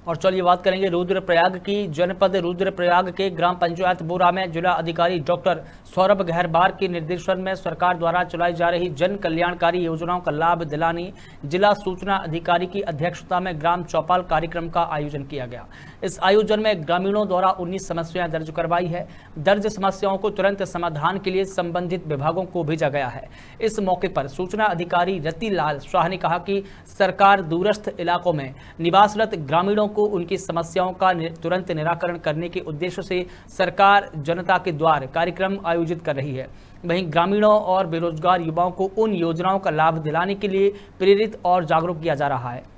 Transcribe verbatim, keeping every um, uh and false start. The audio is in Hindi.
और चलिए बात करेंगे रुद्रप्रयाग की। जनपद रुद्रप्रयाग के ग्राम पंचायत बोरा में जिला अधिकारी डॉक्टर सौरभ गहरबार के निर्देशन में सरकार द्वारा चलाई जा रही जन कल्याणकारी योजनाओं का लाभ दिलाने जिला सूचना अधिकारी की अध्यक्षता में ग्राम चौपाल कार्यक्रम का आयोजन किया गया। इस आयोजन में ग्रामीणों द्वारा उन्नीस समस्याएं दर्ज करवाई है। दर्ज समस्याओं को तुरंत समाधान के लिए संबंधित विभागों को भेजा गया है। इस मौके पर सूचना अधिकारी रतिलाल शाह ने कहा कि सरकार दूरस्थ इलाकों में निवासरत ग्रामीणों को उनकी समस्याओं का तुरंत निराकरण करने के उद्देश्य से सरकार जनता के द्वार कार्यक्रम आयोजित कर रही है। वहीं ग्रामीणों और बेरोजगार युवाओं को उन योजनाओं का लाभ दिलाने के लिए प्रेरित और जागरूक किया जा रहा है।